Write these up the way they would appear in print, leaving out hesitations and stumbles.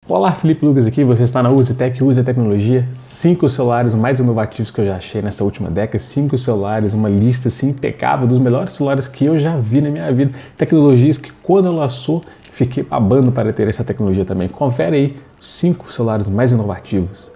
Olá, Felipe Lucas aqui, você está na UziTech, Uzi Tecnologia. 5 celulares mais inovativos que eu já achei nessa última década, 5 celulares, uma lista assim impecável dos melhores celulares que eu já vi na minha vida. Tecnologias que quando eu lançou, fiquei babando para ter essa tecnologia também. Confere aí, 5 celulares mais inovativos.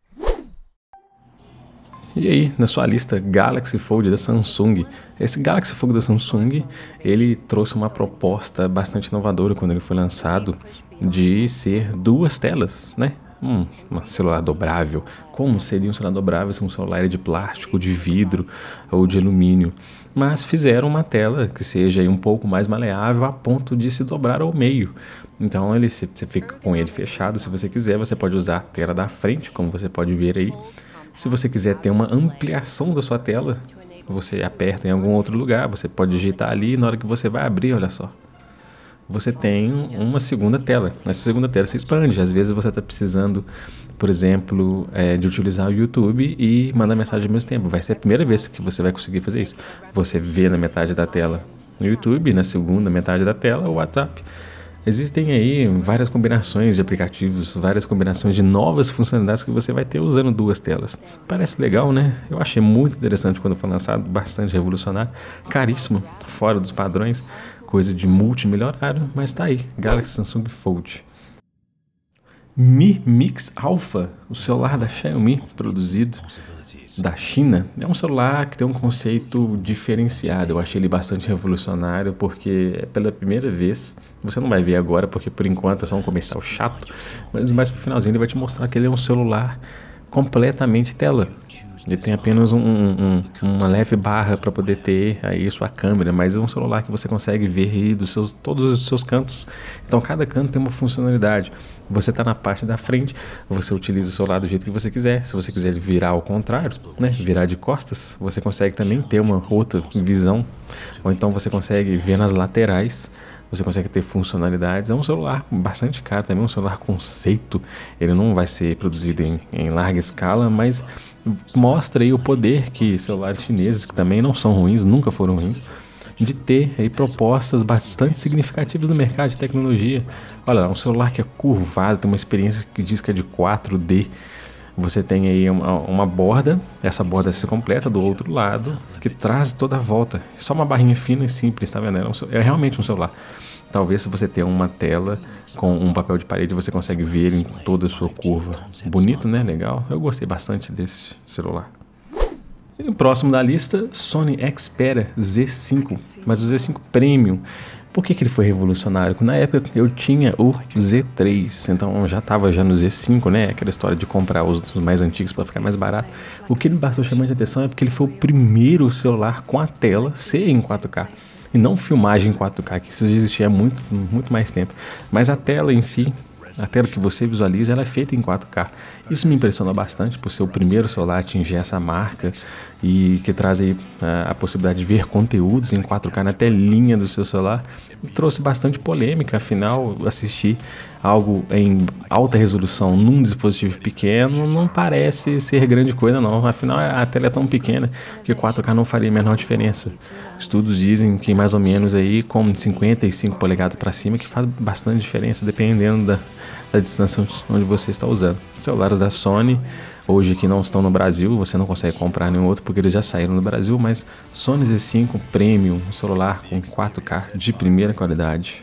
E aí, na sua lista, Galaxy Fold da Samsung. Esse Galaxy Fold da Samsung, ele trouxe uma proposta bastante inovadora quando ele foi lançado, de ser 2 telas, né? Um celular dobrável. Como seria um celular dobrável se um celular é de plástico, de vidro ou de alumínio? Mas fizeram uma tela que seja um pouco mais maleável a ponto de se dobrar ao meio. Então você fica com ele fechado. Se você quiser, você pode usar a tela da frente, como você pode ver aí. Se você quiser ter uma ampliação da sua tela, você aperta em algum outro lugar, você pode digitar ali e na hora que você vai abrir, olha só, você tem uma segunda tela. Essa segunda tela se expande. Às vezes você está precisando, por exemplo, de utilizar o YouTube e mandar mensagem ao mesmo tempo. Vai ser a primeira vez que você vai conseguir fazer isso. Você vê na metade da tela no YouTube, na segunda metade da tela o WhatsApp. Existem aí várias combinações de aplicativos, várias combinações de novas funcionalidades que você vai ter usando 2 telas. Parece legal, né? Eu achei muito interessante quando foi lançado, bastante revolucionário, caríssimo, fora dos padrões, coisa de multimilionário, mas tá aí, Galaxy Samsung Fold. Mi Mix Alpha, o celular da Xiaomi, produzido da China, é um celular que tem um conceito diferenciado. Eu achei ele bastante revolucionário porque é pela primeira vez, você não vai ver agora porque por enquanto é só um comercial chato, mas mais pro finalzinho ele vai te mostrar que ele é um celular completamente tela. Ele tem apenas uma leve barra para poder ter aí sua câmera, mas é um celular que você consegue ver aí todos os seus cantos. Então cada canto tem uma funcionalidade. Você está na parte da frente, você utiliza o celular do jeito que você quiser. Se você quiser virar ao contrário, né, virar de costas, você consegue também ter uma outra visão. Ou então você consegue ver nas laterais. Você consegue ter funcionalidades. É um celular bastante caro também, um celular conceito. Ele não vai ser produzido em larga escala, mas mostra aí o poder que celulares chineses, que também não são ruins, nunca foram ruins, de ter aí propostas bastante significativas no mercado de tecnologia. Olha, um celular que é curvado, tem uma experiência que diz que é de 4D. Você tem aí uma borda, essa borda se completa do outro lado, que traz toda a volta. Só uma barrinha fina e simples, tá vendo? É realmente um celular. Talvez se você ter uma tela com um papel de parede, você consegue ver em toda a sua curva. Bonito, né? Legal. Eu gostei bastante desse celular. E o próximo da lista, Sony Xperia Z5, mas o Z5 Premium. Por que ele foi revolucionário? Na época eu tinha o Z3, então eu já estava no Z5, né? Aquela história de comprar os mais antigos para ficar mais barato. O que me bastou chamando de atenção é porque ele foi o primeiro celular com a tela ser em 4K. E não filmagem em 4K, que isso já existia há muito mais tempo. Mas a tela em si, a tela que você visualiza, ela é feita em 4K. Isso me impressiona bastante por ser o primeiro celular a atingir essa marca e que traz aí a possibilidade de ver conteúdos em 4K na telinha do seu celular. Trouxe bastante polêmica, afinal, assistir algo em alta resolução num dispositivo pequeno não parece ser grande coisa não, afinal a tela é tão pequena que 4K não faria a menor diferença. Estudos dizem que mais ou menos aí com 55 polegadas para cima que faz bastante diferença dependendo da distância onde você está usando. Celulares da Sony, hoje que não estão no Brasil, você não consegue comprar nenhum outro porque eles já saíram no Brasil, mas Sony Z5 Premium, um celular com 4K de primeira qualidade.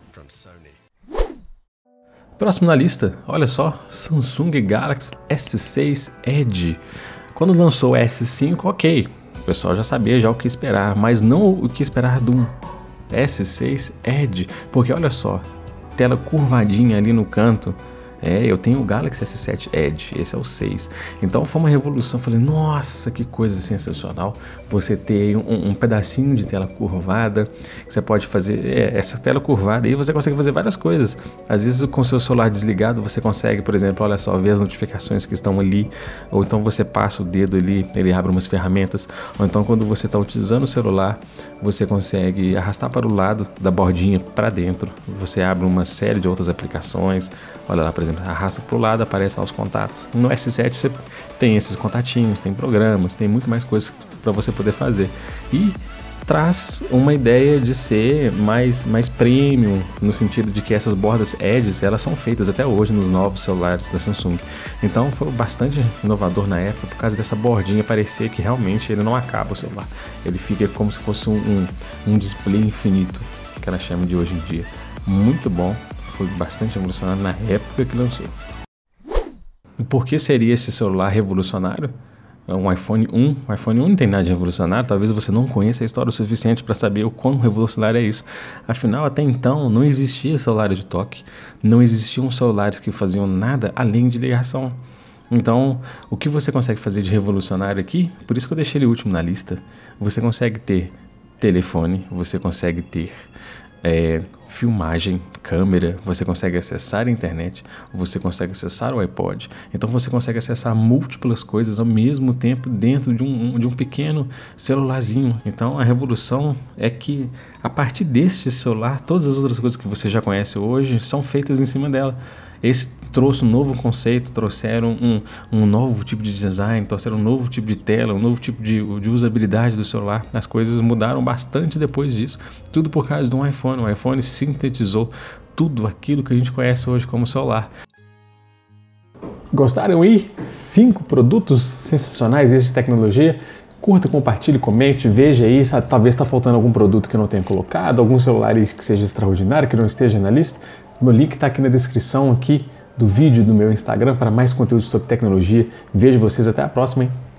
Próximo na lista, olha só, Samsung Galaxy S6 Edge. Quando lançou o S5, ok, o pessoal já sabia já o que esperar, mas não o que esperar do S6 Edge, porque olha só, tela curvadinha ali no canto. Eu tenho o Galaxy S7 Edge, esse é o 6. Então foi uma revolução, falei, nossa, que coisa sensacional. Você ter um pedacinho de tela curvada, você pode fazer essa tela curvada e você consegue fazer várias coisas. Às vezes com o seu celular desligado, você consegue, por exemplo, olha só, ver as notificações que estão ali, ou então você passa o dedo ali, ele abre umas ferramentas, ou então quando você está utilizando o celular, você consegue arrastar para o lado da bordinha para dentro, você abre uma série de outras aplicações. Olha lá, por exemplo, arrasta para o lado, aparecem lá os contatos. No S7 você tem esses contatinhos, tem programas, tem muito mais coisas para você poder fazer. E traz uma ideia de ser mais premium, no sentido de que essas bordas edges, elas são feitas até hoje nos novos celulares da Samsung. Então foi bastante inovador na época, por causa dessa bordinha parecer que realmente ele não acaba o celular. Ele fica como se fosse um display infinito, que ela chama de hoje em dia. Muito bom, foi bastante revolucionário na época que lançou. E por que seria esse celular revolucionário? Um iPhone 1. O iPhone 1 não tem nada de revolucionário, talvez você não conheça a história o suficiente para saber o quão revolucionário é isso. Afinal, até então, não existia celular de toque, não existiam celulares que faziam nada além de ligação. Então, o que você consegue fazer de revolucionário aqui, por isso que eu deixei ele último na lista, você consegue ter telefone, você consegue ter filmagem, câmera, você consegue acessar a internet, você consegue acessar o iPod, então você consegue acessar múltiplas coisas ao mesmo tempo dentro de um pequeno celularzinho. Então a revolução é que a partir deste celular, todas as outras coisas que você já conhece hoje são feitas em cima dela. Esse trouxe um novo conceito, trouxeram um novo tipo de design, trouxeram um novo tipo de tela, um novo tipo de usabilidade do celular. As coisas mudaram bastante depois disso, tudo por causa de um iPhone. O iPhone sintetizou tudo aquilo que a gente conhece hoje como celular. Gostaram aí? 5 produtos sensacionais de tecnologia? Curta, compartilhe, comente, veja aí, talvez está faltando algum produto que eu não tenha colocado, algum celular que seja extraordinário, que não esteja na lista. Meu link está aqui na descrição aqui do vídeo do meu Instagram para mais conteúdo sobre tecnologia. Vejo vocês até a próxima, hein?